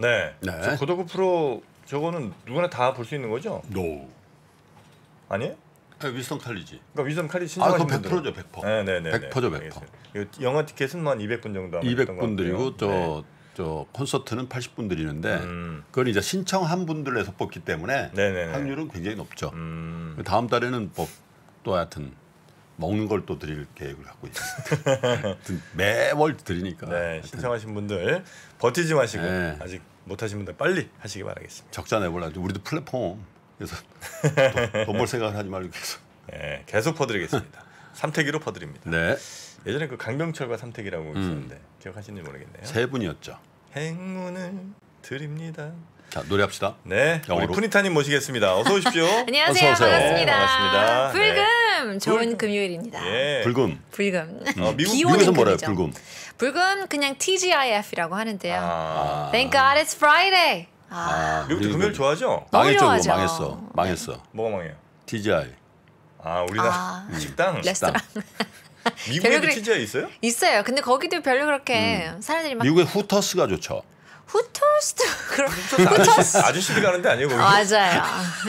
네. 네. 저 고도구 프로 저거는 누구나 다 볼 수 있는 거죠? No. 아니에요? 네, 윈스턴 칼리지. 그러니까 위즈덤 칼리 아, 신청하신 그거 분들은 100%죠, 100%. 네네네. 100%죠, 100%. 알겠습니다. 이거 영화 티켓은 한 200분 정도 아마 200분 드리고 네. 저 콘서트는 80분 드리는데 그걸 이제 신청한 분들에서 뽑기 때문에 네네네. 확률은 굉장히 높죠. 다음 달에는 뭐 또 하여튼 먹는 걸 또 드릴 계획을 갖고 있습니다. 매월 드리니까. 네, 신청하신 분들 버티지 마시고 네. 아직 못하신 분들 빨리 하시기 바라겠습니다. 적자 내보려고 우리도 플랫폼 그래서 돈 벌 생각을 하지 말고 계속. 네, 계속 퍼드리겠습니다. 삼태기로 퍼드립니다. 네. 예전에 그 강병철과 삼태기라고 있었는데 기억하시는지 모르겠네요. 세 분이었죠. 행운을 드립니다. 자 노래합시다. 네, 영어로. 우리 푸니타님 모시겠습니다. 어서 오십시오. 안녕하세요. 어서 오세요. 반갑습니다. 네, 반갑습니다. 불금 좋은 불금. 금요일입니다. 예. 불금. 불금. 미국- 비 오는 미국에서 뭐래요? 금이죠. 불금. 불금 그냥 TGIF이라고 하는데요. 아, Thank God it's Friday. 미국도 금요일 좋아하죠? 너무 망했죠. 좋아하죠. 그거 망했어. 뭐가 망해요? TGI. 아, 우리나라 식당. 레스토랑 미국에도 별로 그래- TGI 있어요? 있어요. 근데 거기도 별로 그렇게 사람들이 막 미국의 후터스가 좋죠. 후토스트 그런 아저씨들 가는데 아니에요, 거기? 맞아요.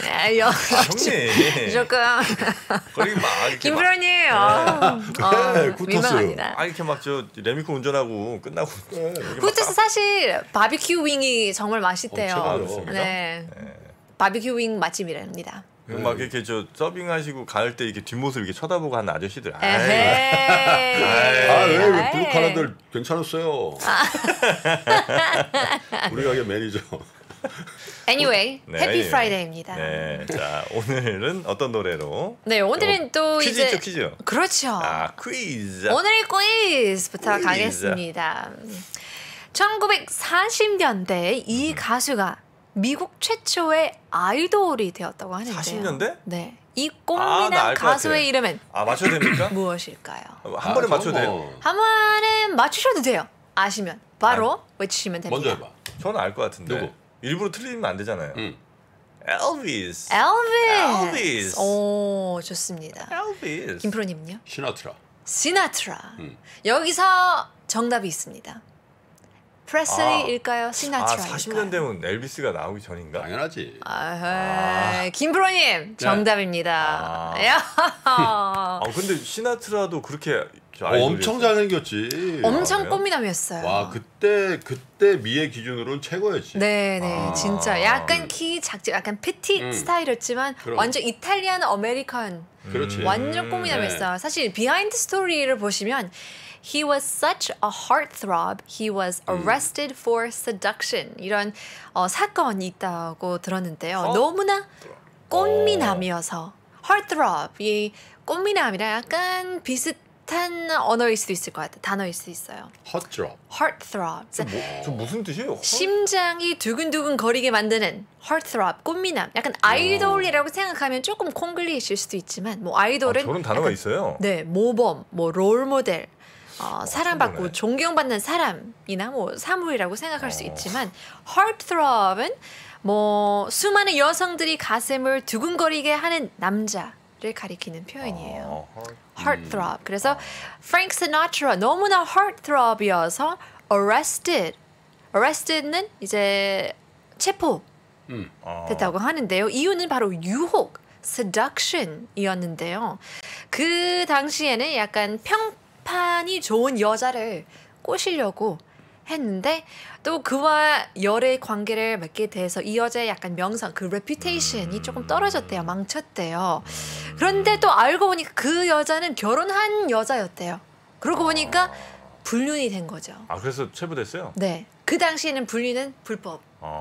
형님. 조금 거기 막 이렇게 김프로님 후토스. 민망합니다. 막 이렇게 막 저 레미코 운전하고 끝나고 이렇게 막 후토스 사실 바비큐 윙이 정말 맛있대요. 최고죠. 네. 바비큐 윙 맛집이랍니다. 막 이렇게 저 서빙하시고 갈 때 이렇게 뒷모습 이렇게 쳐다보고 하는 아저씨들. 에헤이. 아왜 블루 칼라들 괜찮았어요. 우리 가게 매니저. Anyway, 네, 해피 anyway. 프라이데이입니다. 네, 자 오늘은 어떤 노래로? 네, 오늘은 또 퀴즈 이제 있죠, 퀴즈. 그렇죠. 아, 퀴즈. 오늘의 퀴즈부터 퀴즈. 가겠습니다. 1940년대 이 가수가 미국 최초의 아이돌이 되었다고 하는데요. 40년대? 네. 이 아, 나 꽃미남 알것 같아. 가수의 이름은 아, 맞춰야 됩니까? 무엇일까요? 한 번에 맞춰도 돼요. 한 번에 맞추셔도 돼요. 아시면 바로 외치시면 됩니다. 먼저 해봐. 저는 알 것 같은데. 누구? 일부러 틀리면 안 되잖아요. 응. 엘비스. 엘비스. 엘비스. 오, 좋습니다. 엘비스. 김프로님은요? 시나트라. 시나트라. 여기서 정답이 있습니다. 프레슬리일까요? 아, 시나트라일까요? 40년 되면 엘비스가 나오기 전인가? 당연하지. 김프로님 정답입니다. 네. 아, 근데 시나트라도 그렇게 저 아이돌이었어요? 엄청 잘생겼지. 엄청 그래요? 꽃미남이었어요. 와 그때 미의 기준으로는 최고였지. 네네 진짜 약간 키 작지 약간 페티 스타일이었지만 그럼. 완전 이탈리안 아메리칸 그렇지. 완전 꽃미남이었어요. 사실 비하인드 스토리를 보시면 He was such a heartthrob. He was arrested for seduction. 이런 사건이 있다고 들었는데요. 너무나 꽃미남이어서 heartthrob. 이 꽃미남이랑 약간 비슷한 언어일 수도 있을 것 같아요. 단어일 수도 있어요. 헛드롭. heartthrob. 저 무슨 뜻이에요? 심장이 두근두근 거리게 만드는 heartthrob, 꽃미남. 약간 아이돌이라고 생각하면 조금 콩글리시일 수도 있지만 뭐 아이돌은 저런 단어가 약간, 있어요? 네, 모범, 뭐 롤모델, 사랑받고 그러네. 존경받는 사람이나 뭐 사물이라고 생각할 수 있지만 heartthrob은 뭐 수많은 여성들이 가슴을 두근거리게 하는 남자를 가리키는 표현이에요. heartthrob. 그래서 Frank Sinatra 너무나 heartthrob이어서 arrested는 이제 체포 됐다고 하는데요. 이유는 바로 유혹, seduction이었는데요. 그 당시에는 약간 평판이 좋은 여자를 꼬시려고 했는데 또 그와 열의 관계를 맺게 돼서 이 여자의 약간 명성, 그 reputation이 조금 떨어졌대요. 망쳤대요. 그런데 또 알고 보니까 그 여자는 결혼한 여자였대요. 그러고 보니까 불륜이 된 거죠. 아, 그래서 체포됐어요? 네. 그 당시에는 불륜은 불법.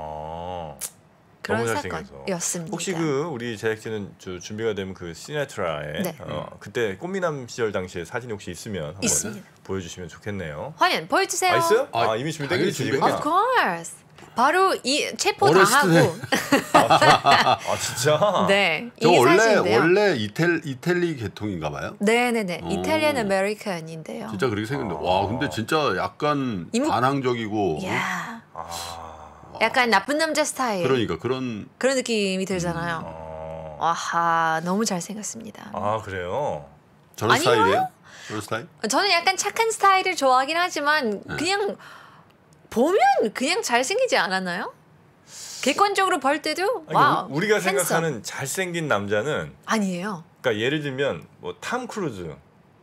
그런 너무 잘생겨서. 사건이었습니다. 혹시 그 우리 제작진은 준비가 되면 그 시나트라의 네. 그때 꽃미남 시절 당시에 사진이 혹시 있으면 한번 있습니다. 보여주시면 좋겠네요. 화면 보여주세요. 아, 있어요? 아, 이미 준비되어 있지 지금. Of course. 바로 이 체포 어렸을 당하고 아, 진짜? 네. 저 이게 원래 사실인데요. 원래 이탈리 계통인가 봐요. 네네네. 이탈리안 아메리칸인데요. 진짜 그렇게 생겼는데 와 근데 진짜 약간 반항적이고 야. 아, 약간 나쁜 남자 스타일. 그러니까 그런 그런 느낌이 들잖아요. 와하, 너무 잘생겼습니다. 그래요? 저런 아니요. 스타일이에요? 저런 스타일? 저는 약간 착한 스타일을 좋아하긴 하지만 그냥 보면 그냥 잘생기지 않았나요? 객관적으로 볼 때도 아니, 와 우리가 핸섬. 생각하는 잘생긴 남자는 아니에요. 그러니까 예를 들면 뭐 탐 크루즈.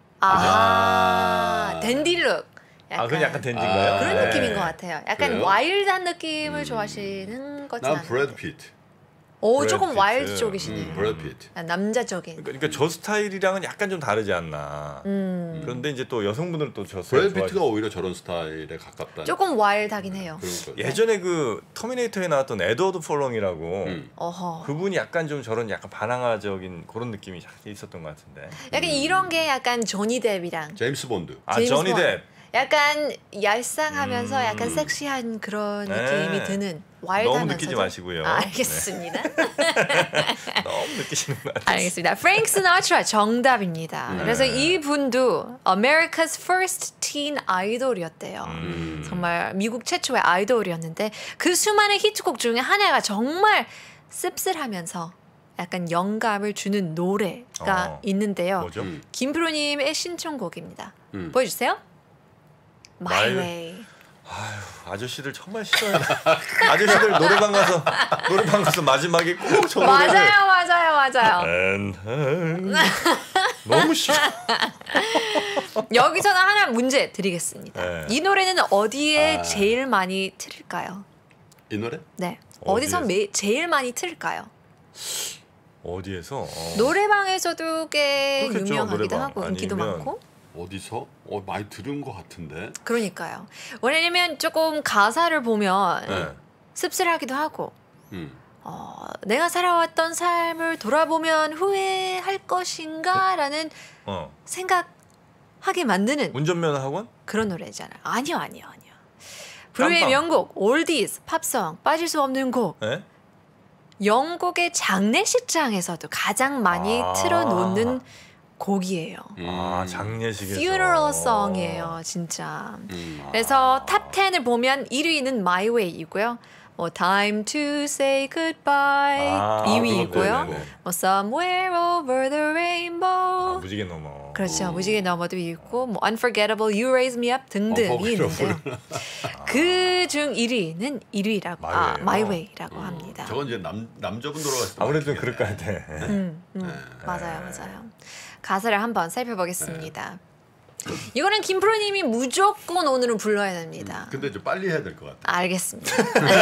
댄디룩. 그건 약간 댄디인가요? 그런 네. 느낌인 것 같아요. 약간 그래요? 와일드한 느낌을 좋아하시는 거지 난 않아요? 브래드 피트. 오 브래드 조금 피트. 와일드 쪽이시네요. 브래드 피트. 남자적인. 그러니까 저 스타일이랑은 약간 좀 다르지 않나. 그런데 이제 또 여성분들은 또 저 스타일 브래드 피트가 좋아하시죠. 오히려 저런 스타일에 가깝다. 조금 와일드하긴 해요. 그러니까. 예전에 그 터미네이터에 나왔던 에드워드 펄렁이라고 어허. 그분이 약간 좀 저런 약간 반항아적인 그런 느낌이 있었던 것 같은데. 약간 이런 게 약간 조니 뎁이랑 제임스 본드. 제임스 조니 본드. 뎁. 약간 얄쌍하면서 약간 섹시한 그런 느낌이 네. 드는 와일드하면서도 너무 느끼지 마시고요. 알겠습니다. 너무 느끼시는 것 같아요. 알겠습니다. 프랭크 시나트라 정답입니다. 그래서 이분도 America's first teen 아이돌이었대요. 정말 미국 최초의 아이돌이었는데 그 수많은 히트곡 중에 하나가 정말 씁쓸하면서 약간 영감을 주는 노래가 있는데요. 뭐죠? 김프로님의 신청곡입니다. 음. 보여주세요. My My Way. 아저씨들 정말 싫어요. 아저씨들 노래방 가서 마지막에 꼭 저 노래를 맞아요. 너무 싫어. 여기서는 하나 문제 드리겠습니다. 네. 이 노래는 어디에 제일 많이 틀을까요? 이 노래? 네. 어디서 어디에서? 제일 많이 틀을까요? 어디에서? 노래방에서도 꽤 그렇겠죠, 유명하기도 노래방. 하고 인기도 아니면- 많고. 어디서? 많이 들은 것 같은데. 그러니까요. 왜냐면 조금 가사를 보면 네. 씁쓸하기도 하고 음. 내가 살아왔던 삶을 돌아보면 후회할 것인가라는 어. 생각하게 만드는 운전면허 학원? 그런 노래잖아요. 아니요. 브루의 깜빵. 명곡 올디스 팝송 빠질 수 없는 곡. 네? 영국의 장례식장에서도 가장 많이 틀어놓는 곡이에요. 장례식에서. Funeral Song이에요, 진짜. 그래서 탑 10을 보면 1위는 My Way이고요. 뭐 Time to Say Goodbye 2위이고요. 그건 네네. 뭐 Somewhere Over the Rainbow. 무지개 넘어. 그렇죠. 무지개 너머도 있고 뭐 Unforgettable, You Raise Me Up 등등이 있는데요. 그 중 1위는 1위라고 My Way라고 합니다. 저건 이제 남자분 돌아가실 때 아무래도 많겠네. 그럴 것 같아. 맞아요. 가사를 한번 살펴보겠습니다. 이거는 김프로님이 무조건 오늘은 불러야 됩니다. 근데 좀 빨리 해야 될 것 같아. 알겠습니다.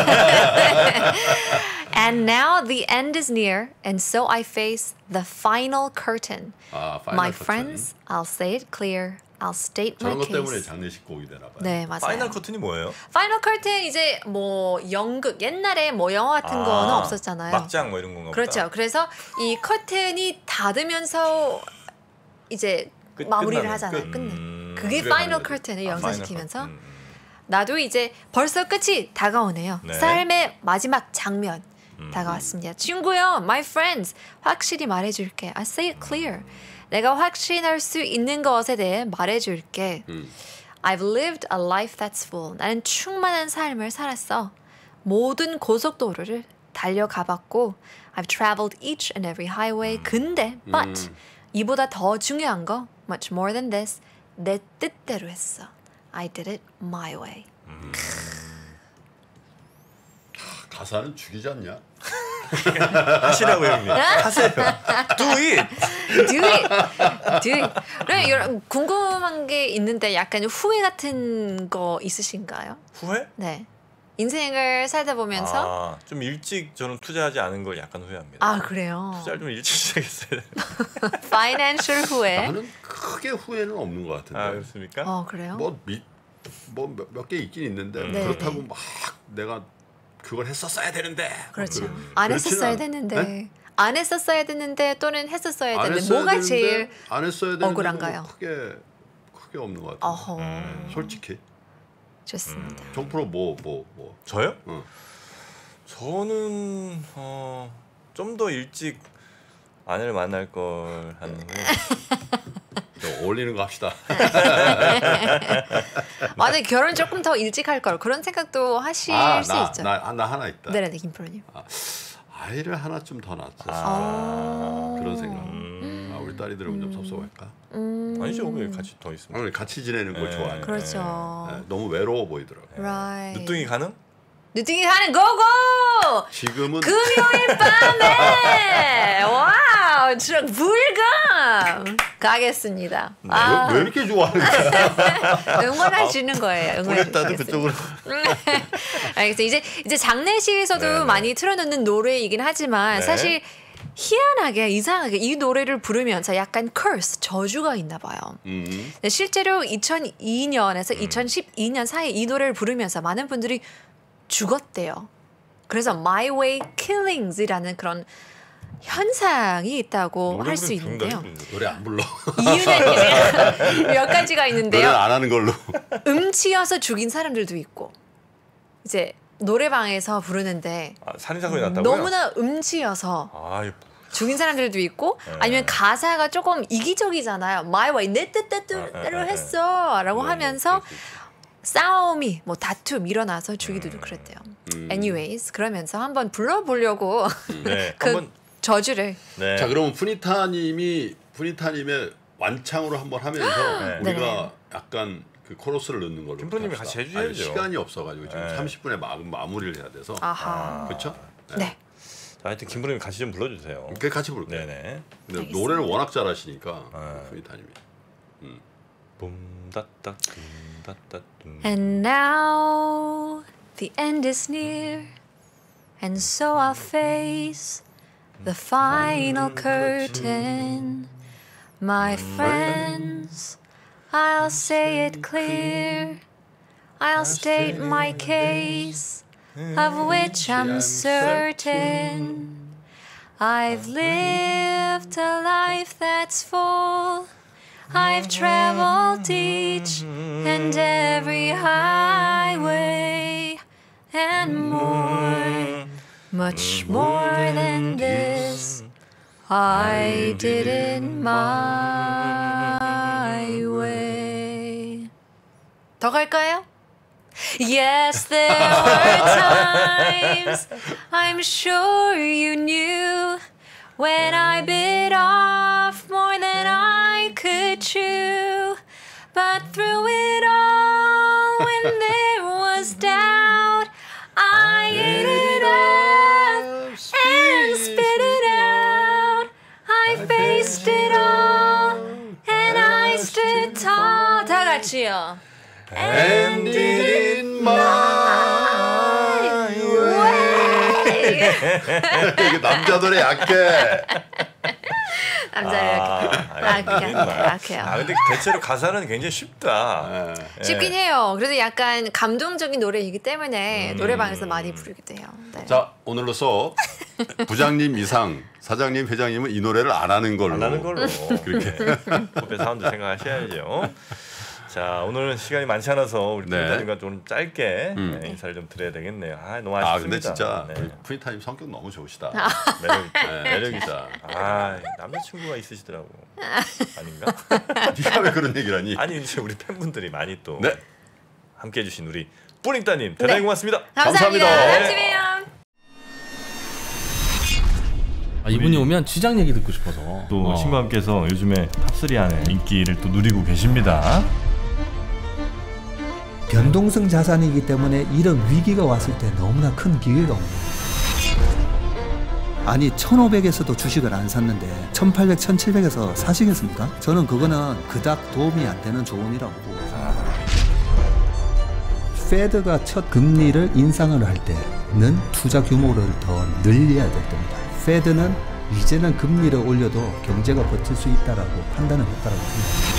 And now the end is near, and so I face the final curtain. Final My curtain. friends, I'll say it clear. I'll state my 저런 것 case. 때문에 장례식 곡이 되나 봐요. 네, 맞아요. 파이널 커튼이 뭐예요? 파이널 커튼 이제 뭐 연극 옛날에 뭐 영화 같은 거는 없었잖아요. 막장 뭐 이런 건가 보다. 그렇죠. 그래서 이 커튼이 닫으면서 이제 마무리를 끝나는, 하잖아요. 끝. 끝내. 그게 그래 파이널 가는 커튼을 파이널 연상시키면서 커튼. 나도 이제 벌써 끝이 다가오네요. 네. 삶의 마지막 장면 다가왔습니다. 친구요, my friends, 확실히 말해줄게. I say it clear. 내가 확신할 수 있는 것에 대해 말해줄게. I've lived a life that's full. 나는 충만한 삶을 살았어. 모든 고속도로를 달려가봤고 I've traveled each and every highway. 근데, but 이보다 더 중요한 거 much more than this. 내 뜻대로 했어. I did it my way. 가사는 죽이지 않냐? 하시라고 형님. 하세요. Do it. Do it. Do it. 그럼 여러분 궁금한 게 있는데 약간 후회 같은 거 있으신가요? 후회? 네. 인생을 살다 보면서 좀 일찍 저는 투자하지 않은 걸 약간 후회합니다. 아 그래요. 투자를 좀 일찍 시작했어야 돼. Financial 후회. 나는 크게 후회는 없는 것 같은데. 그렇습니까? 그래요? 몇 개 있긴 있는데 네, 그렇다고 네. 막 내가 그걸 했었어야 되는데. 그렇죠. 그렇지는 안 했었어야 않- 됐는데. 네? 안 했었어야 됐는데 또는 했었어야 안 됐는데 했어야 뭐가 되는데, 제일 안 했어야 되는데 억울한가요? 뭐 크게 없는 것 같아요. 어허. 솔직히 좋습니다. 정프로 뭐. 저요? 응. 저는 좀 더 일찍 아내를 만날 걸 하는 후에. 저 어울리는 거 합시다. 맞아요. 결혼 조금 더 일찍 할 걸 그런 생각도 하실 수 있죠. 나 하나 있다. 네네 김프로님. 아이를 하나 좀 더 낳았어. 그런 생각. 우리 딸이 들으면 좀 섭섭할까? 아니죠. 왜 같이 더 있으면. 오늘 같이 지내는 걸 좋아하니까. 그렇죠. 네, 너무 외로워 보이더라고요. Right. 늦둥이 가능? 늦둥이 가는 고고! 지금은 금요일 밤에 와우 진짜 불금 가겠습니다. 왜 이렇게 좋아하는 거야? 응원하시는 거예요. 보냈다도 그쪽으로. 알겠어요. 이제 장례식에서도 네네. 많이 틀어놓는 노래이긴 하지만 네. 사실 희한하게 이상하게 이 노래를 부르면서 약간 curse 저주가 있나 봐요. 실제로 2002년에서 2012년 사이에 이 노래를 부르면서 많은 분들이 죽었대요. 그래서 My Way Killings이라는 그런 현상이 있다고 할 수 있는데요. 노래 안 불러. 이유는 몇 가지가 있는데요. 노래는 안 하는 걸로. 음치여서 죽인 사람들도 있고 이제 노래방에서 부르는데 살인 사건이 났다고요? 너무나 음치여서 아, 죽인 사람들도 있고 아니면 가사가 조금 이기적이잖아요. My way 내 뜻대로 했어라고 하면서 싸움이 뭐 다툼 일어나서 죽이도 그랬대요. Anyways 그러면서 한번 불러보려고 네, 그 한번 저주를. 네. 자 그러면 푸니타님의 완창으로 한번 하면서 네. 우리가 네네. 약간 그 코러스를 넣는 걸로. 김프로님이 합시다. 같이 해주셔야죠. 아니, 시간이 없어가지고 지금 네. 30분에 마무리를 해야 돼서. 아하. 그렇죠? 네. 자, 하여튼 김프로님 같이 좀 불러주세요. 그 같이 부를게요. 네네. 근데 알겠습니다. 노래를 워낙 잘하시니까 푸니타님이. 붐다따 둠다따 둠. And now the end is near, and so I'll face the final curtain. My friends, I'll say it clear. I'll state my case, of which I'm certain. I've lived a life that's full. I've traveled each and every highway and more, much more than this. I did it my way. 더 갈까요? Yes, there were times I'm sure you knew when I bit off more than I could chew. But through it all, when there was doubt, I ate it up and spit it out. I faced it all and I stood tall. 다 같이요. And did it my way. 이게 남자 노래 약해. 약해요. 아, 근데 대체로 가사는 굉장히 쉽다. 쉽긴 해요. 그래서 약간 감동적인 노래이기 때문에 노래방에서 많이 부르기도 해요. 네. 자 오늘로써 부장님 이상 사장님 회장님은 이 노래를 안 하는 걸로. 안 하는 걸로. 그렇게. 후배 사운드 생각하셔야죠. 자 오늘은 시간이 많지 않아서 우리 네. 푸니타님과 좀 짧게 인사를 좀 드려야 되겠네요. 아 너무 아쉽습니다. 아 근데 진짜 네. 우리 푸니타님 성격 너무 좋으시다. 매력 있죠. 네, 매력 진짜. 있다. 아 남자친구가 있으시더라고. 아닌가? 네가 왜 그런 얘기를 하니? 아니 이제 우리 팬분들이 많이 또 네. 함께해 주신 우리 뿌링따님 대단히 네. 고맙습니다. 감사합니다. 감사합니다. 다음에 봬요. 이분이 오면 취장 얘기 듣고 싶어서 또 신부님께서 요즘에 탑3 안에 인기를 또 누리고 계십니다. 변동성 자산이기 때문에 이런 위기가 왔을 때 너무나 큰 기회가 옵니다. 아니 1500에서도 주식을 안 샀는데 1800, 1700에서 사시겠습니까? 저는 그거는 그닥 도움이 안 되는 조언이라고 보고 페드가 첫 금리를 인상을 할 때는 투자 규모를 더 늘려야 될 겁니다. 페드는 이제는 금리를 올려도 경제가 버틸 수 있다라고 판단을 했다라고 생각합니다.